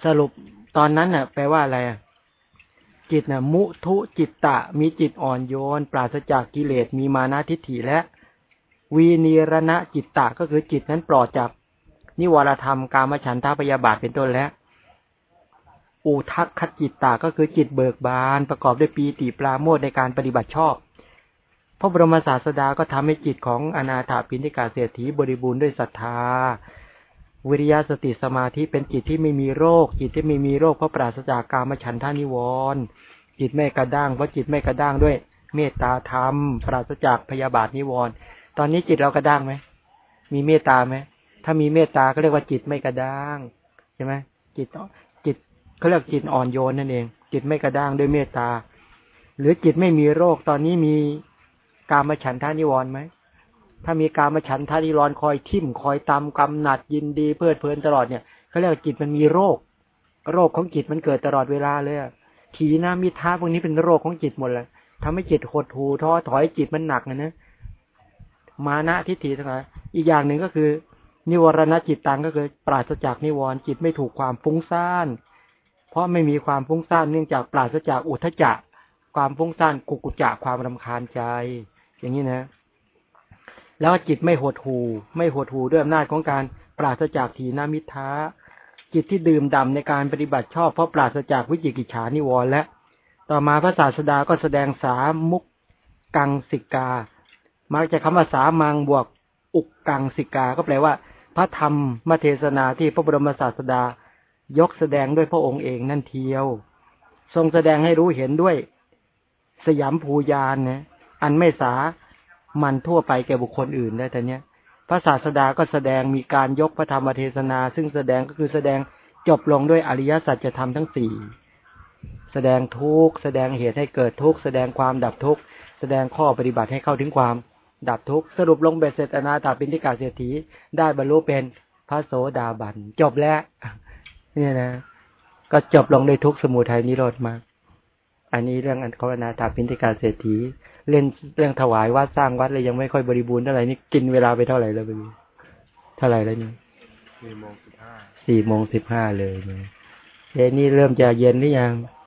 สรุปตอนนั้นน่ะแปลว่าอะไรอ่ะจิตน่ะมุทุจิตตะมีจิตอ่อนโยนปราศจากกิเลสมีมานะทิฏฐิและวีนิรณะจิตตะก็คือจิตนั้นปลอดจากนิวรธรรมกามฉันทพยาบาทเป็นต้นและอุทักขจิตตะก็คือจิตเบิกบานประกอบด้วยปีติปราโมทย์ในการปฏิบัติชอบพระบรมศาสดาก็ทำให้จิตของอนาถปิณฑิกาเศรษฐีบริบูรณ์ด้วยศรัทธาวิริยะสติสมาธิเป็นจิตที่ไม่มีโรคจิตที่ไม่มีโรคเพราะปราศจากกามฉันทานิวรณ์จิตไม่กระด้างเพราะจิตไม่กระด้างด้วยเมตตาธรรมปราศจากพยาบาทนิวรณ์ตอนนี้จิตเรากระด้างไหมมีเมตตาไหมถ้ามีเมตตาก็เรียกว่าจิตไม่กระด้างใช่ไหมจิตจิตเขาเรียกจิตอ่อนโยนนั่นเองจิตไม่กระด้างด้วยเมตตาหรือจิตไม่มีโรคตอนนี้มีกามฉันทานิวรณ์ไหมถ้ามีกามฉันทานิวรณ์คอยทิ่มคอยตำกำหนัดยินดีเพลิดเพลินตลอดเนี่ยเขาเรียกว่าจิตมันมีโรคโรคของจิตมันเกิดตลอดเวลาเลยขีนะมิท้าพวกนี้เป็นโรคของจิตหมดเลยทำให้จิตหดหู่ท้อถอยจิตมันหนักนะนะมานะทิฏฐิทั้งหลายอีกอย่างหนึ่งก็คือนิวรณจิตตังก็คือปราศจากนิวรณ์จิตไม่ถูกความฟุ้งซ่านเพราะไม่มีความฟุ้งซ่านเนื่องจากปราศจากอุทธัจจะความฟุ้งซ่านกุกุจจะความรำคาญใจอย่างนี้นะแล้วจิตไม่หดหู่ไม่หดหู่ด้วยอำนาจของการปราศจากถีนมิทธะจิตที่ดื่มด่ำในการปฏิบัติชอบเพราะปราศจากวิจิกิจฉานิวรณ์และต่อมาพระศาสดาก็แสดงสามุกกังสิกามักจะคำว่าสามังบวกอุกกังสิกาก็แปลว่าพระธรรมมเทศนาที่พระบรมศาสดายกแสดงด้วยพระองค์เองนั่นเทียวทรงแสดงให้รู้เห็นด้วยสยามภูญาณนะอันไม่สามันทั่วไปแก่บุคคลอื่นได้แต่เนี้ยพระศาสดาก็แสดงมีการยกพระธรรมเทศนาซึ่งแสดงก็คือแสดงจบลงด้วยอริยสัจธรรมทั้งสี่แสดงทุกข์แสดงเหตุให้เกิดทุกข์แสดงความดับทุกข์แสดงข้อปฏิบัติให้เข้าถึงความดับทุกข์สรุปลงเบ็ดเสร็จอนาถปิณฑิกาเศรษฐีได้บรรลุเป็นพระโสดาบันจบแล้วเนี่ยนะก็จบลงด้วยทุกข์สมุทัยนิโรธมากอันนี้เรื่องอันของอนาถปิณฑิกาเศรษฐีเล่นเรื่องถวายวัดสร้างวัดเลยยังไม่ค่อยบริบูรณ์เท่าไหร่นี่กินเวลาไปเท่าไหร่แล้วไปดูเท่าไหร่แล้วนี่สี่โมงสิบห้าสี่โมงสิบห้าเลยเนี่ยเดี๋ยวนี้เริ่มจะเย็นหรือยัง